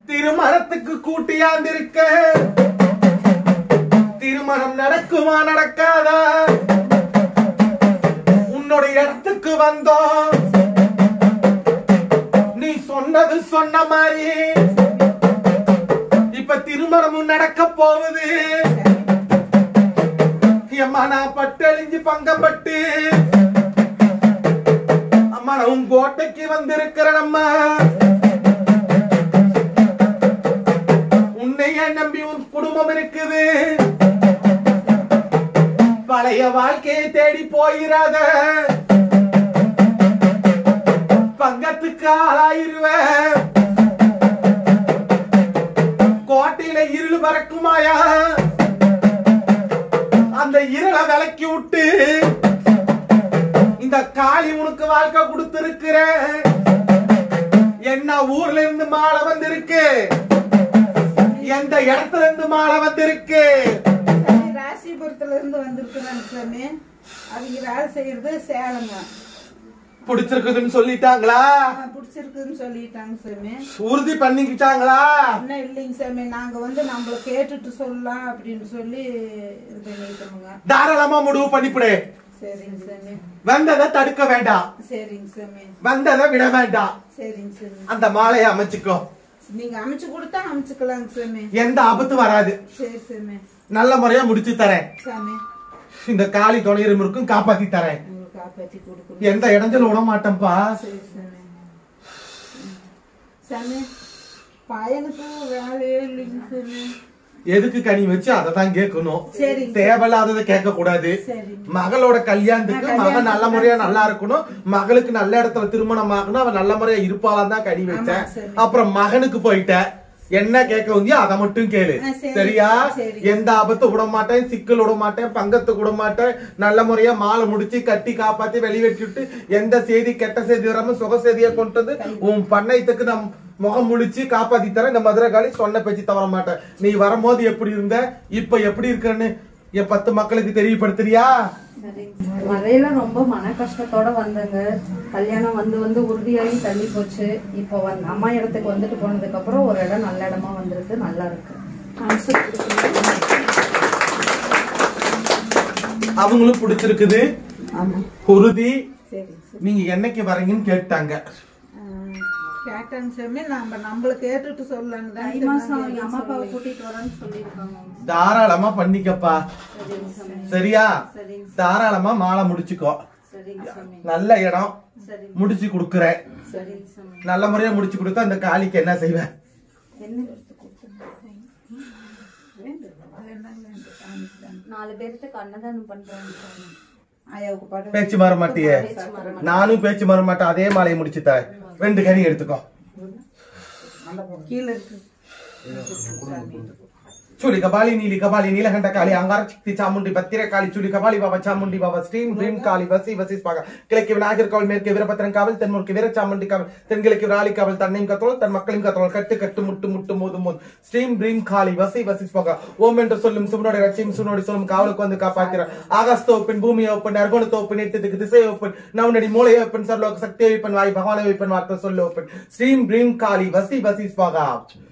திருமணத்துக்கு கூட்டியாந்திருக்க திருமணம் நடக்குமா நடக்காதா உன்னுடைய இடத்துக்கு வந்தோம் நீ சொன்னது சொன்ன மாதிரி இப்ப திருமணமும் நடக்க போகுது அம்மா நான் பட்டெழிஞ்சு பங்கப்பட்டு அம்மா நான் உன் கோட்டைக்கு வந்திருக்கிறேன் அம்மா உன்னைய நம்பி உன் குடும்பம் இருக்குது பழைய வாழ்க்கையை தேடி போயிராத பங்கத்துக்கு ஆளாயிருவ கோட்டையில இருள் பறக்குமாயா அந்த இருளை விலக்கி விட்டு இந்த காளி உனக்கு வாழ்க்கை கொடுத்திருக்கிற என்ன ஊர்ல இருந்து மாலை வந்திருக்கு எந்த இடத்துல இருந்து மாலை வந்திருக்கு ராசிபுரத்துல இருந்து வந்திருக்கிறாங்க சாமி அவங்க வேலை செய்யறது சேலங்க பிடிச்சிருக்குதுன்னு சொல்லிட்டாங்களா பிடிச்சிருக்குன்னு சொல்லிட்டாங்க சாமி உறுதி பண்ணிக்கிட்டாங்களா என்ன இல்லைங்க சாமி நாங்க வந்து நம்மள கேட்டுட்டு சொல்லலாம் அப்படின்னு சொல்லி இது பண்ணிட்டோமுங்க தாராளமா முடிவு பண்ணிவிடு சரிங்க சாமி வந்ததை தடுக்க வேண்டாம் சரிங்க சாமி வந்ததை விட வேண்டாம் சரிங்க சாமி அந்த மாலையை அமைச்சுக்கோ நீங்க அமைச்சு கொடுத்தா அமைச்சுக்கலாங்க சாமி எந்த ஆபத்து வராது சரி சாமி நல்ல முறையா முடிச்சு தரேன் சாமி இந்த காளி துணையிரும் இருக்கும் காப்பாத்தி தரேன் உங்களுக்கு காப்பாத்தி கொடுக்கணும் எந்த இடத்துல விட மாட்டேன்ப்பா சரி சாமி சாமி பையனுக்கு வேலையே இல்லைங்க சாமி எதுக்கு கனி வச்சு அதை தான் கேட்கணும் சரி தேவையில்லாததை கேட்க கூடாது சரி மகளோட கல்யாணத்துக்கு மகன் நல்ல முறையா நல்லா இருக்கணும் மகளுக்கு நல்ல இடத்துல திருமணம் ஆகணும் அவன் நல்ல முறையா இருப்பாளான் தான் கனி வச்சேன் அப்புறம் மகனுக்கு போயிட்ட என்ன கேட்க வந்தியோ அதை மட்டும் கேளு சரியா எந்த ஆபத்து விட மாட்டேன் சிக்கல் விட மாட்டேன் பங்கத்துக்கு விட மாட்டேன் நல்ல முறையா மாலை முடிச்சு கட்டி காப்பாத்தி வெளிவெட்டி விட்டு எந்த செய்தி கெட்ட செய்தி வராம சுக செய்தியை கொண்டு வந்து உன் பண்ணையத்துக்கு நம் முகம் முடிச்சு காப்பாத்தி தரேன் இந்த மதுரை காலி சொன்ன பேச்சு தவற மாட்டேன் நீ வரும்போது எப்படி இருந்த இப்ப எப்படி இருக்கன்னு என் 10 மக்களுக்கு தெரியப்படுத்துறியா வரையில ரொம்ப மன கஷ்டத்தோட வந்தங்க கல்யாணம் வந்து உறுதியாகி தள்ளி போச்சு இப்போ அம்மா இடத்துக்கு வந்துட்டு போனதுக்கு அப்புறம் ஒரு இடம் நல்ல இடமா வந்திருக்கு நல்லா இருக்கு அவங்களும் பிடிச்சிருக்குது உறுதி நீங்க என்னைக்கு வரீங்கன்னு கேட்டாங்க கேட்டாங்க சாமி நம்மள கேட்டுட்டு சொல்லலாம்னு அம்மா அப்பாவை கூட்டிட்டு வரேன்னு சொல்லிருக்காங்க தாராளமா பண்ணிக்கப்பா சரியா தாராளமா மாலை முடிச்சுக்கோ நல்ல இடம் முடிச்சு குடுக்குறேன் நல்ல முறையா முடிச்சு கொடுத்தா அந்த காளிக்கு என்ன செய்வேன் நாலு பேருக்கு அன்னதானம் பண்றாங்க பேச்சு மாற மாட்டியே நானும் பேச்சு மாற மாட்டேன் அதே மாலையை முடிச்சு தரேன் 2 கனி எடுத்துக்கோ கீழே இருக்கு चूली कपाली नीली कपाली नीलकंठ काली अंगार शक्ति चामुंडी बत्तीरे काली चूली कपाली बाबा चामुंडी बाबा स्टीम ड्रीम काली वसी वसी पागा किलके विनायकर कावल मेर के वीरभद्रन कावल तेन्मूर के वीर चामुंडी कावल तेनगिले के राली कावल तन्नीम कतोल तन मक्कलिम कतोल कट्टु कट्टु मुट्टु मुट्टु मोदु मोद स्टीम ड्रीम काली वसी वसी पागा ओम एंटर सोल्लुम सुमनोडे रचिम सुनोडी सोल्लुम कावलुक्कु वंदु कापात्तिरा आकाशतो ओपन भूमि ओपन अर्गोणतो ओपन एट्टुक्कु दिशै ओपन नवनडी मूले ओपन सर्वलोक शक्ति ओपन वायु भगवान ओपन वार्ता सोल्लु ओपन स्टीम ड्रीम काली वसी वसी पागा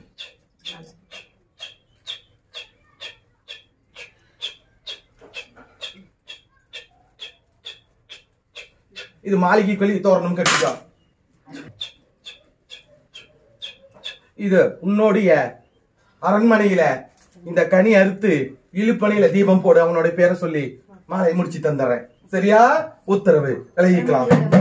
இது மாளிகைக்கு வெளியே தோரணம் கட்டிக்கோ இது உன்னுடைய அரண்மனையில இந்த கனி அறுத்து இழுப்பனையில தீபம் போடு அவனோட பேரை சொல்லி மாலை முடிச்சு தந்துறேன் சரியா உத்தரவு விளைவிக்கலாம்